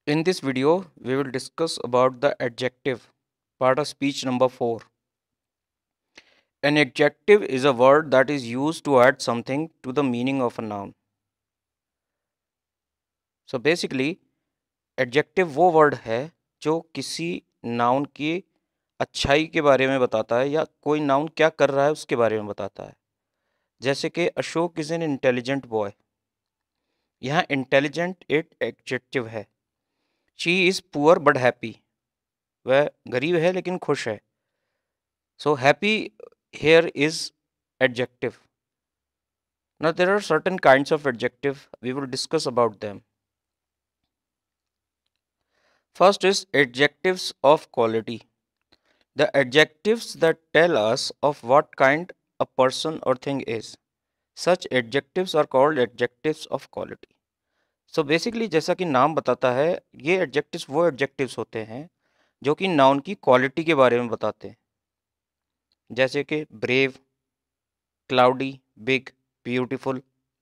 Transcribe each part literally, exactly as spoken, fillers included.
In this video, we will discuss about the adjective, part of speech number four. An adjective is a word that is used to add something to the meaning of a noun. So basically, adjective वो word है जो किसी noun की अच्छाई के बारे में बताता है या कोई noun क्या कर रहा है उसके बारे में बताता है. जैसे कि Ashok is an intelligent boy. यहाँ इंटेलिजेंट एक एडजेक्टिव है. She is poor but happy. वह गरीब है लेकिन खुश है. So happy here is adjective. Now there are certain kinds of adjective. We will discuss about them. First is adjectives of quality. The adjectives that tell us of what kind a person or thing is. Such adjectives are called adjectives of quality. So basically जैसा कि नाम बताता है, ये adjectives वो adjectives होते हैं जो कि noun की quality के बारे में बताते हैं. जैसे कि brave, cloudy, big, beautiful.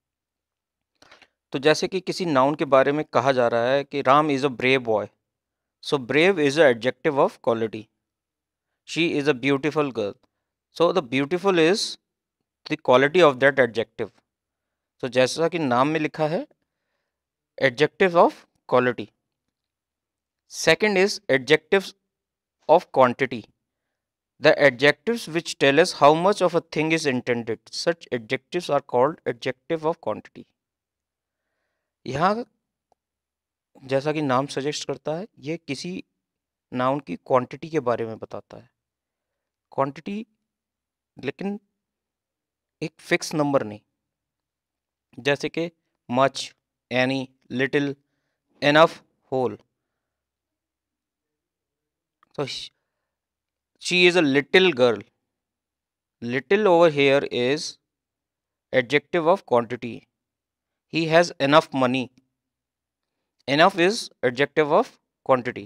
तो जैसे कि किसी नाउन के बारे में कहा जा रहा है कि Ram is a brave boy. So brave is a adjective of quality. She is a beautiful girl. So the beautiful is the quality of that adjective. तो जैसा कि नाम में लिखा है, adjective of quality. Second is adjectives of quantity. The adjectives which tell us how much of a thing is intended. Such adjectives are called adjective of quantity. यहाँ जैसा कि नाम सजेस्ट करता है, ये किसी नाउन की क्वांटिटी के बारे में बताता है. क्वांटिटी लेकिन एक फिक्स नंबर नहीं. जैसे कि much, any, little, enough, whole. तो she is a little girl. Little over here is adjective of quantity. He has enough money. Enough is adjective of quantity.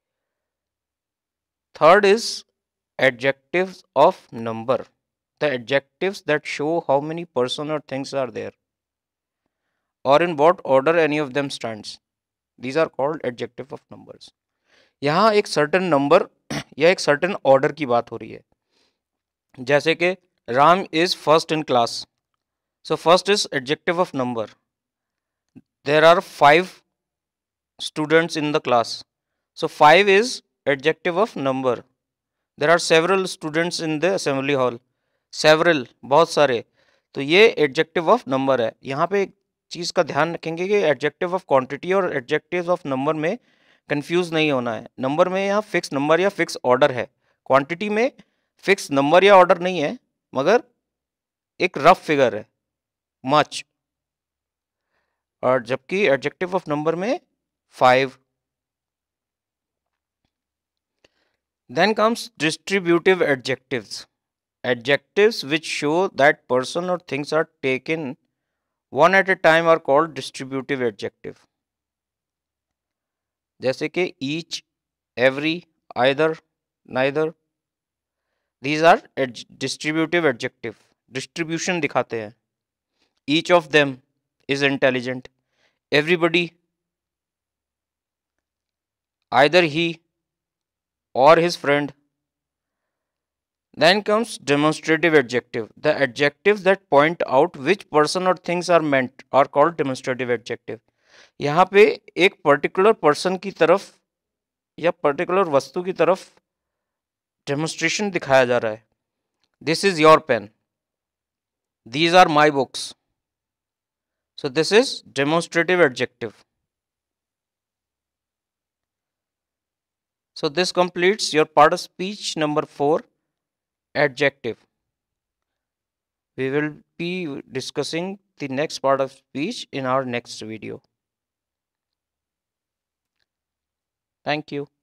Third is adjectives of number. The adjectives that show how many person or things are there or in what order any of them stands. These are called adjective of numbers. यहाँ एक certain number या एक certain order की बात हो रही है. जैसे कि Ram is first in class. So first is adjective of number. There are five students in the class. So five is adjective of number. There are several students in the assembly hall. Several, बहुत सारे. तो ये adjective of number है. यहाँ पे एक चीज़ का ध्यान रखेंगे कि एडजेक्टिव ऑफ क्वांटिटी और एडजेक्टिव ऑफ नंबर में कंफ्यूज नहीं होना है. नंबर में यहाँ फिक्स नंबर या फिक्स ऑर्डर है. क्वांटिटी में फिक्स नंबर या ऑर्डर नहीं है, मगर एक रफ फिगर है, मच. और जबकि एडजेक्टिव ऑफ नंबर में five. Then comes distributive adjectives. Adjectives which show that person or things are taken one at a time are called distributive adjective. जैसे कि each, every, either, neither. These are ad- distributive adjective. Distribution दिखाते हैं. Each of them is intelligent. Everybody, either he or his friend. Then comes demonstrative adjective. The adjectives that point out which person or things are meant are called demonstrative adjective. यहाँ पे एक particular person की तरफ या particular वस्तु की तरफ demonstration दिखाया जा रहा है. This is your pen. These are my books. So this is demonstrative adjective. So this completes your part of speech number four, adjective. We will be discussing the next part of speech in our next video. Thank you.